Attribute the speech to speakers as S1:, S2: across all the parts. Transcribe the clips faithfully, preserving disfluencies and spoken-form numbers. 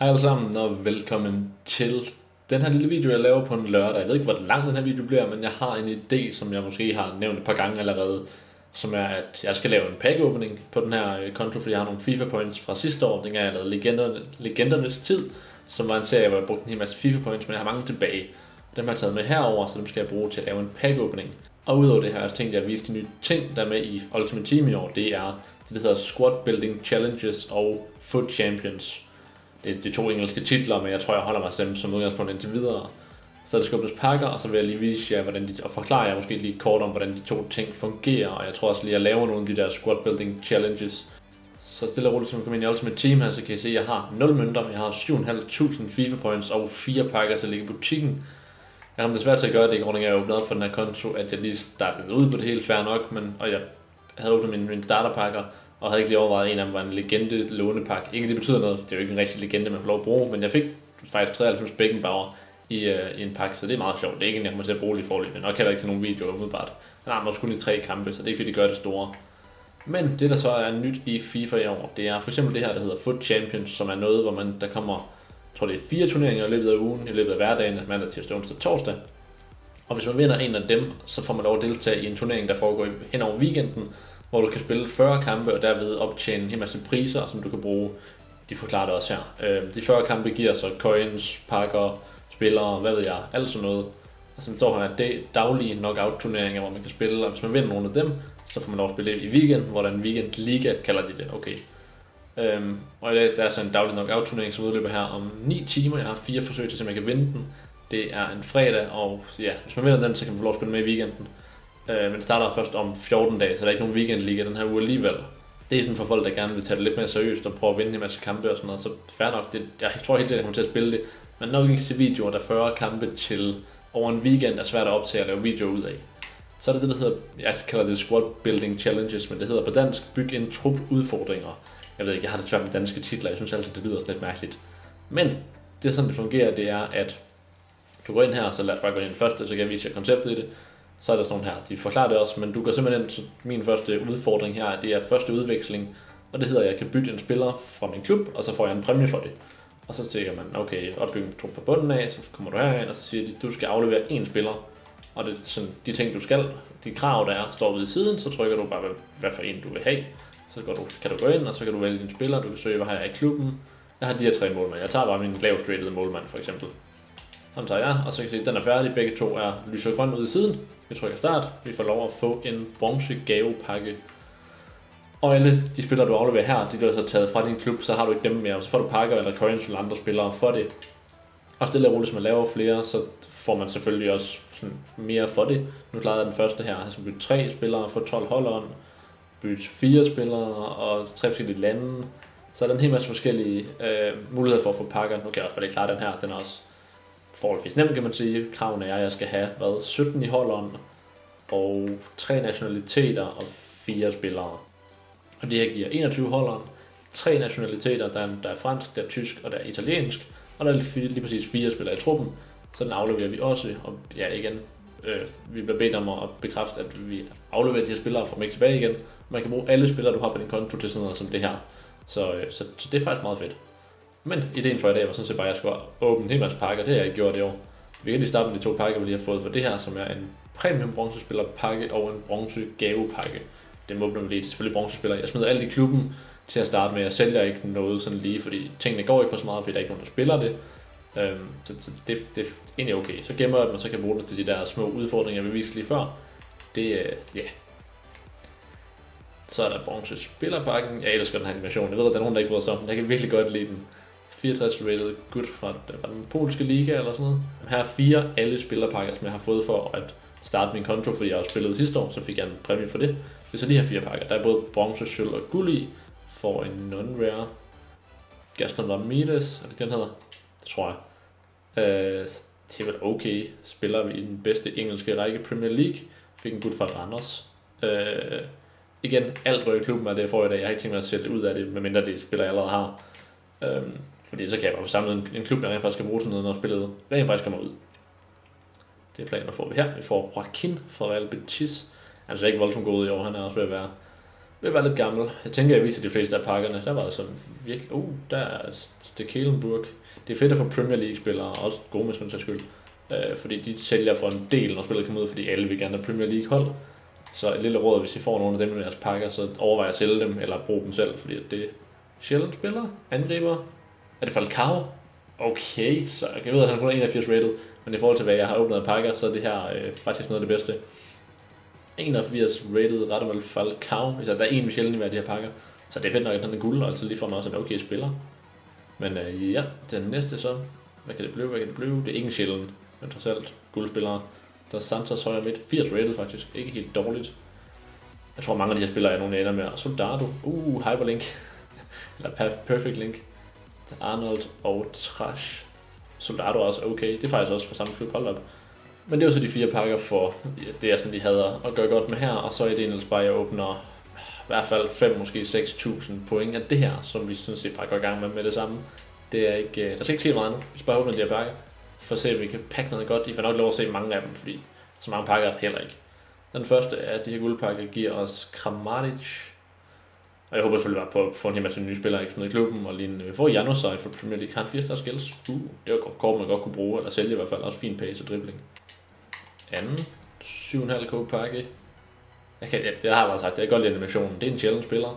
S1: Hej alle sammen og velkommen til den her lille video, jeg laver på en lørdag. Jeg ved ikke, hvor lang den her video bliver, men jeg har en idé, som jeg måske har nævnt et par gange allerede, som er, at jeg skal lave en pack-opening på den her konto, fordi jeg har nogle FIFA points fra sidste år, dengang jeg lavede Legenderne, Legendernes Tid, som var en serie, hvor jeg brugte en hel masse FIFA points, men jeg har mange tilbage. Dem har jeg taget med herover, så dem skal jeg bruge til at lave en pack-opening. Og udover det her, jeg tænkte jeg at vise de nye ting, der er med i Ultimate Team i år. Det er det, der hedder Squad Building Challenges og Foot Champions. Det er de to engelske titler, men jeg tror, jeg holder mig til dem som udgangspunkt indtil videre. Så er det Skubbels pakker, og så vil jeg lige vise jer, hvordan de, og forklare jer måske lige kort om, hvordan de to ting fungerer. Og jeg tror også lige, at jeg laver nogle af de der Squad Building Challenges. Så stille og roligt, som kommer ind i Ultimate Team her, så kan I se, at jeg har nul mønter, men jeg har syv tusind fem hundrede FIFA points og fire pakker til at ligge i butikken. Jeg har desværre til at gøre det, i grund af, at jeg åbnede op for den her konto, at jeg lige startede ud på det hele fair nok, men, og jeg havde åbnet mine, mine starterpakker, og havde ikke lige overvejet, at en af dem var en legende lånepakke. Ikke det betyder noget, det er jo ikke en rigtig legende, man får lov at bruge, men jeg fik faktisk treoghalvfems Beckenbauer i, uh, i en pakke, så det er meget sjovt. Det er ikke en, jeg kommer til at bruge lige forløb, men nok heller ikke til nogle videoer umiddelbart. Han har måske kun i tre kampe, så det er ikke fordi, det gør det store. Men det, der så er nyt i FIFA i år, det er for eksempel det her, der hedder Foot Champions, som er noget, hvor man, der kommer, jeg tror det er fire turneringer i løbet af ugen, i løbet af hverdagen, mandag, tirsdag, onsdag, torsdag. Og hvis man vinder en af dem, så får man lov at deltage i en turnering, der foregår hen over weekenden, hvor du kan spille fyrre kampe og derved optjene en hel masse priser, som du kan bruge. De forklarer det også her. De fyrre kampe giver så coins, pakker, spillere, hvad ved jeg, alt sådan noget. Altså man står her af daglige knockout-turneringer, hvor man kan spille, og hvis man vinder nogle af dem, så får man lov at spille i weekend, hvor der er en weekend-liga, kalder de det, okay. Øhm, og i dag der er så en daglig knockout-turnering, som udløber her om ni timer. Jeg har fire forsøg til, at jeg kan vinde den. Det er en fredag, og ja, hvis man vinder den, så kan man få lov at spille med i weekenden. Øh, men det starter først om fjorten dage, så der er ikke nogen weekendliga den her uge alligevel. Det er sådan for folk, der gerne vil tage det lidt mere seriøst og prøve at vinde en masse kampe og sådan noget, så fair nok, det, jeg tror helt sikkert, jeg kommer til at spille det. Men nok ikke til videoer, der fyrre kampe til over en weekend er svært at optage og lave videoer ud af. Så er det det, der hedder, jeg kalder det Squad Building Challenges, men det hedder på dansk, byg en trup udfordringer. Jeg ved ikke, jeg har det svært med danske titler, jeg synes altid, det lyder sådan lidt mærkeligt. Men det er sådan, det fungerer, det er, at du går ind her, så lad os bare gå ind først, så kan jeg vise jer konceptet i det. Så er der sådan her, de forklarer det også, men du går simpelthen, så min første udfordring her, det er første udveksling, og det hedder, at jeg kan bytte en spiller fra min klub, og så får jeg en præmie for det. Og så tænker man, okay, opbygge en trup på bunden af, så kommer du herind, og så siger de, du skal aflevere en spiller, og det er sådan, de ting du skal, de krav der er, står ude i siden, så trykker du bare, hvad for en du vil have. Så går du, kan du gå ind, og så kan du vælge din spiller, du kan søge, hvad har jeg i klubben. Jeg har de her tre målmænd, jeg tager bare min lavest rated målmand for eksempel. Ham tager jeg, og så kan I se, at den er færdig. Begge to er lys og grøn ude i siden. Vi trykker start. Vi får lov at få en bronze gavepakke. Og alle de spillere, du afleverer her, de er så taget fra din klub, så har du ikke dem mere. Så får du pakker eller coins eller andre spillere for det. Og stille og roligt, hvis man laver flere, så får man selvfølgelig også sådan mere for det. Nu klarede jeg den første her. Jeg har bytte tre spillere for tolv hold-on. Bytte fire spillere og tre forskellige lande. Så er der en hel masse forskellige øh, muligheder for at få pakker. Nu kan jeg også bare klare den her. Den er også forholdsvis nemt, kan man sige. Kravene er, at jeg skal have hvad, sytten i holderen og tre nationaliteter og fire spillere. Og det her giver enogtyve holderen, tre nationaliteter, der er, der er fransk, der er tysk og der er italiensk, og der er lige, lige præcis fire spillere i truppen, så den afleverer vi også. Og ja, igen, øh, vi bliver bedt om at bekræfte, at vi afleverer de her spillere fra mig tilbage igen. Man kan bruge alle spillere, du har på din konto til sådan noget som det her. Så, øh, så, så det er faktisk meget fedt. Men ideen for i dag var sådan set bare, at jeg skulle åbne en hel masse pakker. Det har jeg ikke gjort i år. Vi kan lige starte med de to pakker, vi lige har fået for det her, som er en premium bronzespillerpakke og en bronze gavepakke. Dem åbner vi lige. Det er selvfølgelig bronzespillere. Jeg smider alt i klubben til at starte med. Jeg sælger ikke noget sådan lige, fordi tingene går ikke for så meget, fordi der er ikke nogen, der spiller det. Øhm, så, så det, det er egentlig okay. Så gemmer jeg dem, og så kan jeg bruge det til de der små udfordringer, jeg vil vise lige før. Det er, ja. Yeah. Så er der bronzespillerpakken. Jeg elsker den her animation. Jeg ved, at der er nogen, der ikke bryder sig om den. Jeg kan virkelig godt lide den. fireogtres rated good fra den polske liga eller sådan noget. Her er fire alle spillerpakker, som jeg har fået for at starte min konto, fordi jeg har spillet sidste år, så fik jeg en præmie for det. Det er så de her fire pakker. Der er både bronze, sølv og guld i. For en non-rare Gaston Ramirez, er det den hedder? Det tror jeg. Øh, det er vel okay. Spiller vi i den bedste engelske række Premier League. Fik en guld fra Randers. Øh, igen, alt røg i klubben er det, jeg får i dag. Jeg har ikke tænkt mig at sætte ud af det, medmindre det spiller jeg allerede har. Øhm, fordi så kan jeg bare få samlet en, en klub, der rent faktisk skal bruge sådan noget, når spillet rent faktisk kommer ud. Det er planen, at får vi her. Vi får Joaquin fra Real Betis. Han er ikke voldsomt god i år, han er også ved at være Det var lidt gammel. Jeg tænker, jeg viser de fleste af pakkerne. Der var sådan virkelig... Uh, der er Stekelenburg. Det er fedt at få Premier League-spillere, også gode med sådan skyld. Øh, fordi de sælger for en del, når spillet kommer ud, fordi alle vil gerne have Premier League-hold. Så et lille råd, hvis I får nogle af dem i deres pakker, så overvej at sælge dem, eller bruge dem selv, fordi det er sjældent spillere, angriber. Er det Falcao? Okay, så jeg ved, at han kun er enogfirs rated, men i forhold til, hvad jeg har åbnet af pakker, så er det her øh, faktisk noget af det bedste. enogfirs rated Radamel Falcao, hvis der er en sjældent i hver af de her pakker, så det er fedt nok, at han er guld, og altså lige for mig også en okay spiller. Men øh, ja, den næste så, hvad kan det blive, hvad kan det blive? Det er ikke en sjældent, men trods alt guldspillere. Der er Santos højre midt, firs rated faktisk, ikke helt dårligt. Jeg tror mange af de her spillere er nogle ender med. Soldado, uh, Hyperlink, eller Perfect Link. Arnold og Trash. Soldado er også okay, det er faktisk også fra samme klub, hold op. Men det er jo så de fire pakker for, ja, det er sådan de havde at gøre godt med her, og så er det en bare, jeg åbner i hvert fald fem, måske seks tusind point af det her, som vi sådan set bare går i gang med med det samme. Det er ikke, der skal ikke ske meget andet, vi skal bare åbne de her pakker, for at se, om vi kan pakke noget godt. I får nok lov at se mange af dem, fordi så mange pakker er der heller ikke. Den første af de her guldpakker giver os Kramaric. Og jeg håber selvfølgelig bare på at få en hel masse nye spillere i klubben, og lige en får Janusaj for Premier League. Han fire star skills. Uh, det var kort, man godt kunne bruge, eller sælge i hvert fald. Også fin pace og dribling. Anden, syv komma fem k pakke. Jeg, kan, jeg, jeg har allerede sagt, jeg kan godt lide animationen. Det er en sjælden spiller.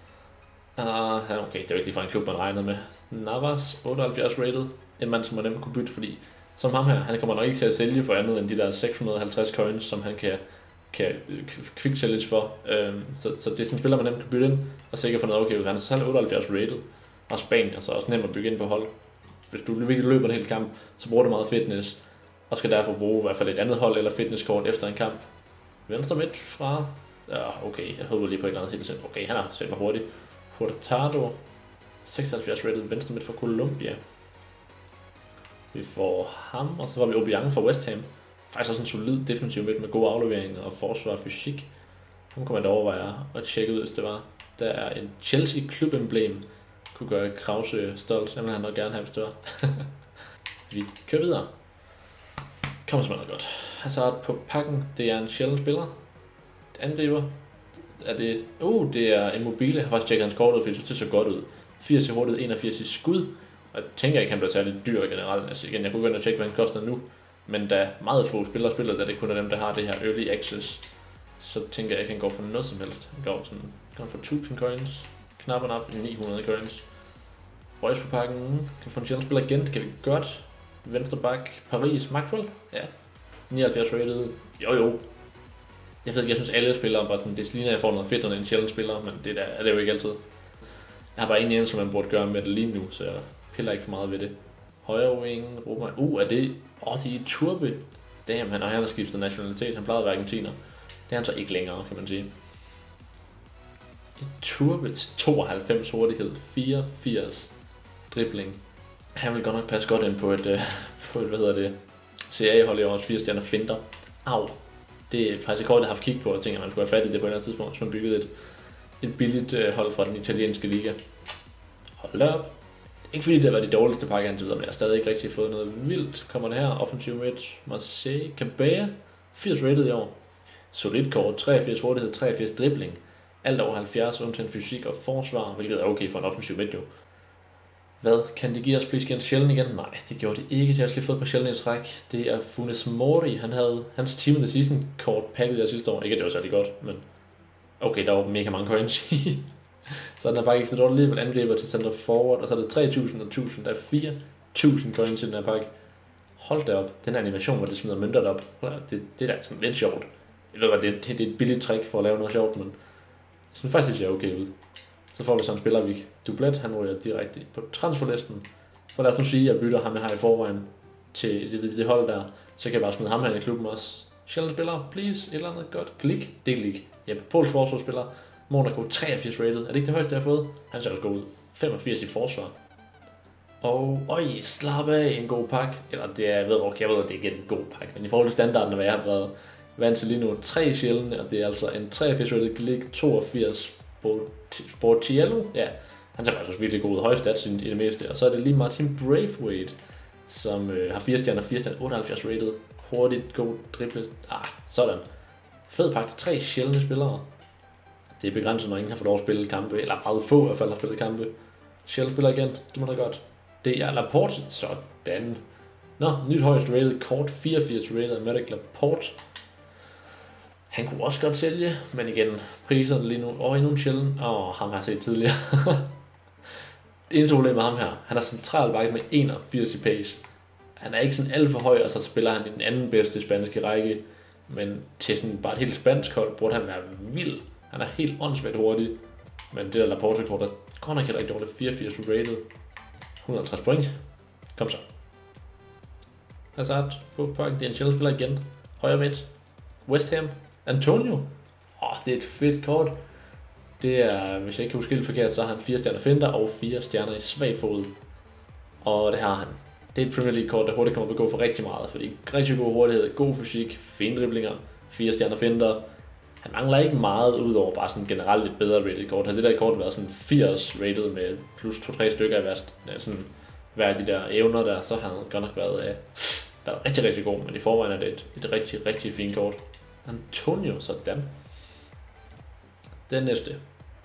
S1: Uh, okay, det er jo ikke lige fra en klub, man regnede med. Navas, otteoghalvfjerds rated. En mand, som man nemt kunne bytte, fordi som ham her, han kommer nok ikke til at sælge for andet end de der seks hundrede og halvtreds coins, som han kan kan quick-sælges for. Øhm, så, så det er sådan en spiller, man nemt kan bytte ind, og sikkert få noget okay ud. Han er så selv otteoghalvfjerds rated, og Spanien, så også nemt at bygge ind på hold. Hvis du virkelig løber en hel kamp, så bruger du meget fitness, og skal derfor bruge i hvert fald et andet hold eller fitnesskort efter en kamp. Venstre midt fra... Ja, okay, jeg håber lige på et eller andet helt sendt. Okay, han er selv hurtigt. Hurtado, seksoghalvfjerds rated, venstre midt fra Colombia. Vi får ham, og så får vi Obiang fra West Ham. Faktisk også en solid defensiv midt med gode afleveringer og forsvar og fysik. Ham kunne man da overveje at tjekke ud, hvis det var. Der er en Chelsea klubemblem. Kunne gøre Krause stolt. Jamen han nok gerne have, hvis det var. Vi kører videre. Kommer så meget godt. Altså på pakken, det er en sjælden spiller. Angriber. Er det... Uh, det er Immobile. Jeg har faktisk tjekket hans kort ud, fordi det ser godt ud. firs i hurtighed, enogfirs i skud. Og jeg tænker ikke, han bliver særlig dyr generelt. Altså igen, jeg kunne gå ind og tjekke, hvad han koster nu. Men da meget få spillere spiller, da det kun er dem, der har det her early access, så tænker jeg, at jeg kan gå for noget som helst. Jeg går sådan, kan for tusind coins, knap og nap, ni hundrede coins. Røjs på pakken, kan få en sjældent spiller igen, det kan vi godt. Venstre bak, Paris, Maxwell, ja, nioghalvfjerds rated, jo jo. Jeg ved ikke, jeg synes alle spillere bare sådan, det ligner, jeg får noget fedt, når det er en sjældent spiller, men det der, er det jo ikke altid. Jeg har bare en eneste, som man burde gøre med det lige nu, så jeg piller ikke for meget ved det. Højre wing, Roma. Uh, er det... Åh, oh, de er Turbe. Damn, han har, han har skiftet nationalitet. Han plejede at være argentiner. Det er han så ikke længere, kan man sige. Turbe til tooghalvfems hurtighed. fireogfirs dribling. Han vil godt nok passe godt ind på et, uh, på et hvad hedder det, C A-hold i årets fire stjerner finter. Au. Det er faktisk et kort, jeg har haft kig på, og tænker, at man skulle have fat i det på et eller andet tidspunkt, hvis man byggede et, et billigt uh, hold fra den italienske liga. Hold da op. Ikke fordi det har været de dårligste pakker indtil videre, men jeg har stadig ikke rigtig fået noget vildt. Kommer det her, offensiv midt, Marseille, Cabea, firs rated i år. Solid kort, treogfirs hurtighed, treogfirs dribling. Alt over halvfjerds, undtagen fysik og forsvar, hvilket er okay for en offensiv midt jo. Hvad kan de give os, please, igen? Sjældent igen? Nej, det gjorde de ikke. De har også lige fået på sjældent i træk. Det er Funes Mori. Han havde hans team of the season kort pakket der sidste år. Ikke, det var særlig godt, men okay, der var mega mange coins i. Så den er faktisk så dårligt alligevel angriber til center forward, og så er det tre tusind og tusind, der er fire tusind coins i den her pakke. Hold da op, den her animation, hvor det smider mønter op, det, det er da sådan lidt sjovt. Jeg ved godt, det, det, det er et billigt trick for at lave noget sjovt, men jeg synes faktisk, det ser okay ud. Så får vi sådan en spiller, vi dublet, han ryger direkte på transferlisten. For lad os nu sige, at jeg bytter ham, jeg har i forvejen til det, det, det hold der, så kan jeg bare smide ham her i klubben også. Sjældent spiller, please, et eller andet godt. Glik, det er Glik. Ja, Pols forsvarsspiller. Monaco treogfirs rated. Er det ikke det højeste, jeg har fået? Han ser også god ud. femogfirs i forsvar. Og øj, slap af, en god pakke. Eller det er, jeg ved, okay, jeg ved, at det er ikke en god pakke. Men i forhold til standarden, hvad jeg har været vant til lige nu, tre sjældne, og det er altså en treogfirs rated Glik, toogfirs Sportiello. Ja, han ser faktisk også virkelig god ud. Høje stats i det meste. Og så er det lige Martin Braithwaite, som øh, har fire stjerner, fire stjerner, otteoghalvfjerds rated. Hurtigt, god drible. Ah, sådan. Fed pakke. Tre sjældne spillere. Det er begrænset, når ingen har fået lov at spille kampe, eller meget få i hvert fald har spillet kampe. Shell spiller igen, det må da godt. Det er Laporte, sådan. Nå, nyt højst rated kort, fireogfirs rated Aymeric Laporte. Han kunne også godt sælge, men igen, priserne lige nu, åh, oh, endnu en sjældent. Åh, oh, ham har jeg set tidligere. Det eneste problem med ham her, han er central back med enogfirs i pace. Han er ikke sådan alt for høj, og så spiller han i den anden bedste spanske række. Men til sådan bare et helt spansk hold, burde han være vild. Han er helt åndssvagt hurtig. Men det der Laporte-kort, der går nok heller ikke dårligt. fireogfirs rated. et hundrede og halvtreds point. Kom så. Hazard, få pakken. Det er en sjældent spiller igen. Højre midt. West Ham. Antonio. Åh, oh, det er et fedt kort. Det er, hvis jeg ikke kan huske helt forkert, så har han fire stjerner finder og fire stjerner i svag fod. Og det har han. Det er et Premier League kort, der hurtigt kommer til at gå for rigtig meget, fordi rigtig god hurtighed, god fysik, fine driblinger, fire stjerner finder. Han mangler ikke meget udover bare sådan generelt et bedre rated kort. Havde det der kort været sådan firs rated med plus to tre stykker af hver, sådan, hver af de der evner der, så har han godt nok været, øh, været rigtig, rigtig god, men i forvejen er det et, et rigtig, rigtig fint kort. Antonio, sådan. Den næste.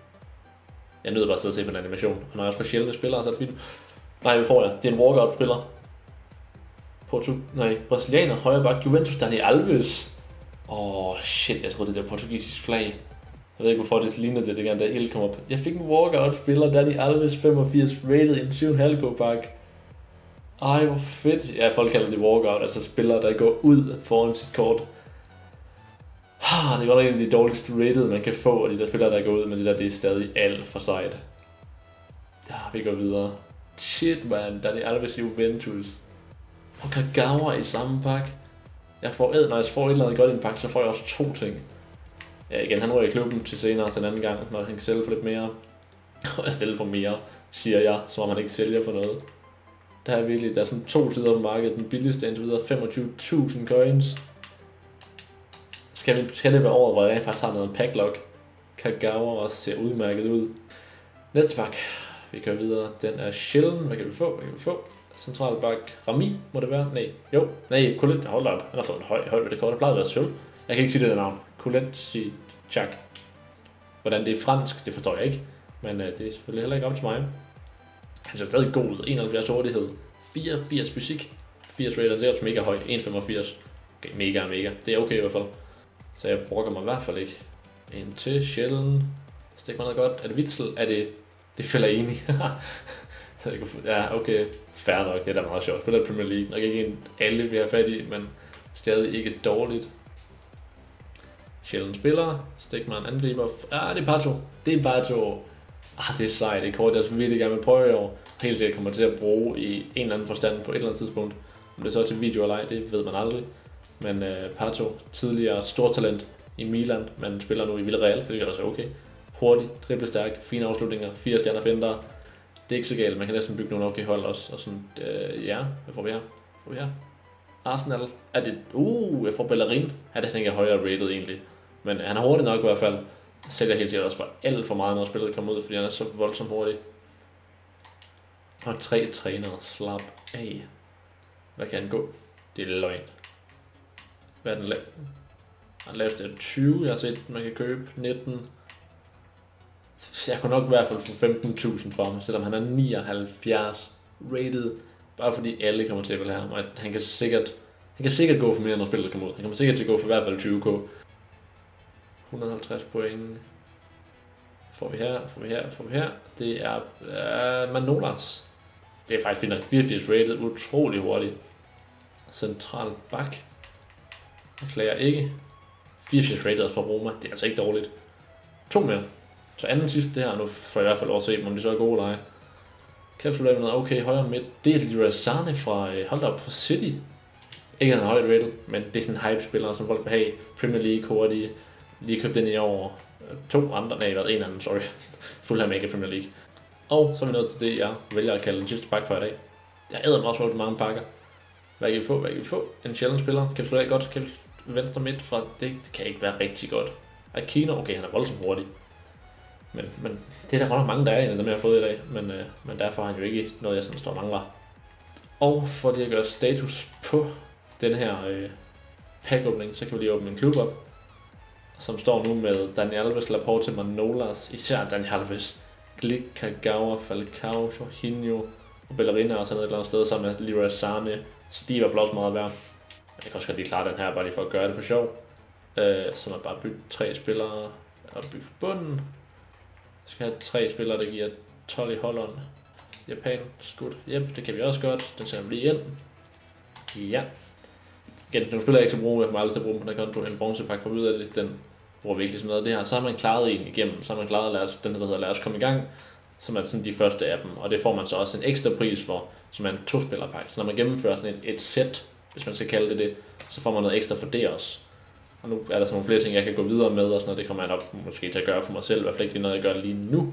S1: Jeg nød bare at sidde og se på en animation, og når jeg også får sjældne spillere, så er det fint. Nej, hvad får jeg? Det er en walkout-spiller. Portug... Nej, brasilianer, højre bak, Juventus, Dani Alves. Åh, oh, shit, jeg troede, det var portugisisk flag. Jeg ved ikke, hvorfor det ligner det, det gerne, der helt kom op. Jeg fik en walkout-spiller, Dani Alves, femogfirs rated i en syv komma fem K-pakke. Ej, hvor fedt. Ja, folk kalder det walkout, altså spillere, der går ud foran sit kort. Det er godt en af de dårligste rated, man kan få, og de der spillere, der går ud, men det der, det er stadig alt for sejt. Ja, vi går videre. Shit, man, Dani Alves i Juventus. Og Kagawa i samme pakke. Jeg får ed, når jeg får et eller andet godt i en pakke, så får jeg også to ting. Ja, igen, han rører i klubben til senere til en anden gang, når han kan sælge for lidt mere. Og jeg stiller for mere, siger jeg, som om han ikke sælger for noget. Der er virkelig, der er sådan to sider på markedet. Den billigste indtil videre, femogtyve tusind coins. Skal, vi, skal det være året, hvor jeg faktisk har noget packlock? Kagawa også ser udmærket ud. Næste pakke. Vi kører videre. Den er sjælden. Hvad kan vi få? Hvad kan vi få? Central bak. Rami, må det være? Nej. Jo. Nej, Colette. Hold op. Han har fået en høj, høj ved det kort. Det plejede at være sølv. Jeg kan ikke sige det der navn. Colette Chak. Hvordan det er fransk, det forstår jeg ikke. Men uh, det er selvfølgelig heller ikke op til mig. Han ser stadig god ud. enoghalvfjerds hurtighed. fireogfirs fysik. firs rated. Det er også mega høj. en komma femogfirs. Okay, mega, mega. Det er okay i hvert fald. Så jeg brokker mig i hvert fald ikke. En til sjælden. Stik mig noget godt. Er det Witzel? Er det... Det falder enig. Ja, okay. Fair nok. Det er da meget sjovt. Spiller Premier League. Nok ikke en alle vi har fat i, men stadig ikke dårligt. Sjælden spiller. Stik mig en angriber. Ah, det er Pato. Det er Pato. Ah, det er sejt. Det er kort, jeg så virkelig gerne vil prøve i år. Helt sikkert kommer til at bruge i en eller anden forstand på et eller andet tidspunkt. Om det så er til video eller ej, det ved man aldrig. Men uh, Pato, tidligere stortalent i Milan, men spiller nu i Villarreal, det er også okay. Hurtig, driblestærk, fine afslutninger, fire stjerner finder. Det er ikke så galt, man kan næsten bygge nogle okay hold også. Og sådan, uh, ja, hvad får vi her? Hvad får vi her? Arsenal, er det, uh, jeg får Bellerin. Ja, det tænker jeg højere rated egentlig. Men han er hurtig nok i hvert fald. Sælger helt sikkert også for alt for meget, når spillet kommer ud, fordi han er så voldsomt hurtig. Og tre trænere, slap af. Hvad kan han gå? Det er løgn. Hvad er den lav? Han lavede tyve, jeg har set, man kan købe nitten. Jeg kunne nok i hvert fald få femten tusind for ham, selvom han er nioghalvfjerds rated. Bare fordi alle kommer til at ville have ham. Han kan sikkert, han kan sikkert gå for mere, når spillet kommer ud. Han kommer sikkert til at gå for i hvert fald tyve k. et hundrede og halvtreds point. Får vi her, får vi her, får vi her. Det er uh, Manolas. Det er faktisk fint. fireogfirs rated, utrolig hurtigt. Central bak. Jeg klager ikke. fireogfirs rated for Roma, det er altså ikke dårligt. To mere. Så anden sidste det her, nu får jeg i hvert fald også se, om de så er gode eller ej. Kapsulær med noget okay højre midt. Det er Leroy Sané fra, øh, hold op, fra City. Ikke han er højt rated, men det er sådan en hype-spiller, som folk vil have. Premier League hurtigt. Lige købt den i år. To andre, nej, hvad en anden, sorry. Fulham ikke Premier League. Og så er vi nået til det, jeg vælger at kalde den sidste pakke for i dag. Jeg æder mig også meget mange pakker. Hvad kan vi få? Hvad kan vi få? En sjælden spiller. Kan vi slå godt? Kan vi venstre midt fra? Det, det kan ikke være rigtig godt. Akino, okay, han er voldsomt hurtig. Men, men det er der godt nok mange, der er en af dem, jeg har fået i dag. Men, øh, men derfor har han jo ikke noget, jeg sådan står og mangler. Og for det at gøre status på den her øh, pack-åbning, så kan vi lige åbne en klub op. som står nu med Dani Alves, Laporte, Manolas, især Dani Alves, Glick, Kagawa, Falcao, Jorginho og Bellerin er også et eller andet sted sammen med Leroy Sané, så de er i hvert fald også meget værd. Jeg kan også godt lige klare den her, bare lige for at gøre det for sjov. Øh, så man bare bygge tre spillere og bygge bunden. Jeg skal have tre spillere, der giver tolv i Holland. Japan, skud. Yep, det kan vi også godt. Den sætter vi lige ind. Ja. Igen, den spiller jeg ikke til at bruge. Jeg kommer aldrig til at bruge på den her konto. En bronzepakke for videre, den bruger virkelig sådan noget af det her. Så har man klaret en igennem. Så har man klaret at lade os, den der hedder lad os komme i gang. Som er sådan de første af dem. Og det får man så også en ekstra pris for, som er en to-spillerpakke. Så når man gennemfører sådan et, et sæt, hvis man skal kalde det det, så får man noget ekstra for det også. Og nu er der så nogle flere ting, jeg kan gå videre med, og sådan noget. Det kommer jeg nok måske til at gøre for mig selv. I hvert fald ikke noget, jeg gør lige nu.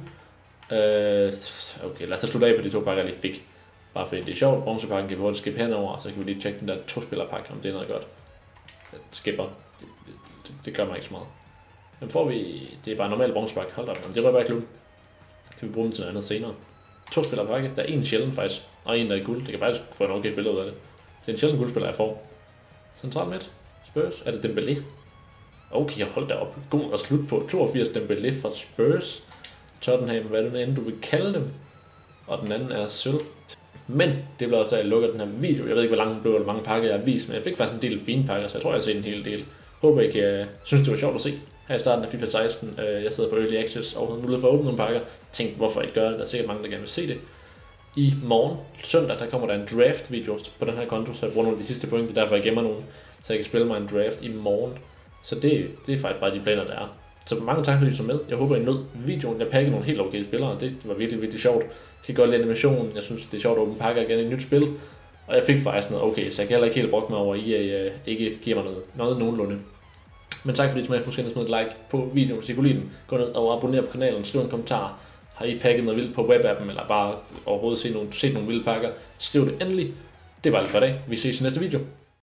S1: Øh, okay, lad os så slutte af på de to pakker, jeg lige fik. Bare fordi det er sjovt. Bronzepakken kan vi hurtigt skippe henover, og så kan vi lige tjekke den der to-spillerpakke, om det er noget godt. Jeg skipper. Det, det, det gør mig ikke så meget. Men får vi... Det er bare normal bronzepakke. Hold da op, men det rører bare ikke klubben. Kan vi bruge den til noget andet senere. To-spillerpakke. Der er en sjælden faktisk, og en der er guld. Det kan faktisk få en okay spiller ud af det. Det er en sjælden guldspiller, jeg får. Central midt. Spurs. Er det Dembélé? Okay, hold da op. God at slutte på. toogfirs Dembélé fra Spurs. Tottenham, hvad er det end du vil kalde dem. Og den anden er sølv. Men det bliver også, da jeg lukker den her video. Jeg ved ikke, hvor lang den blev, eller hvor mange pakker jeg har vist, men jeg fik faktisk en del fine pakker, så jeg tror, jeg har set en hel del. Håber I kan synes, det var sjovt at se her i starten af FIFA seksten. Jeg sidder på Early Access og har mulighed for at åbne nogle pakker. Tænk, hvorfor ikke gøre det? Der er sikkert mange, der gerne vil se det. I morgen, søndag, der kommer der en draft-video på den her konto, så jeg bruger nogle af de sidste point. Det er derfor, jeg gemmer nogle, så jeg kan spille mig en draft i morgen. Så det, det er faktisk bare de planer, der er. Så mange tak, fordi I så med. Jeg håber, I nød videoen. Jeg pakkede nogle helt okay spillere, det var virkelig, virkelig sjovt. Jeg kan godt lide animationen. Jeg synes, det er sjovt at åbne pakker igen i et nyt spil. Og jeg fik faktisk noget okay, så jeg kan heller ikke helt brugt mig over, at I uh, ikke giver mig noget, noget nogenlunde. Men tak fordi I så med. Husk at smide et like på videoen, hvis I kunne lide den. Gå ned og abonner på kanalen, skriv en kommentar. Har I pakket noget vildt på webappen, eller bare overhovedet set nogle, set nogle vilde pakker? Skriv det endelig. Det var alt for i dag. Vi ses i næste video.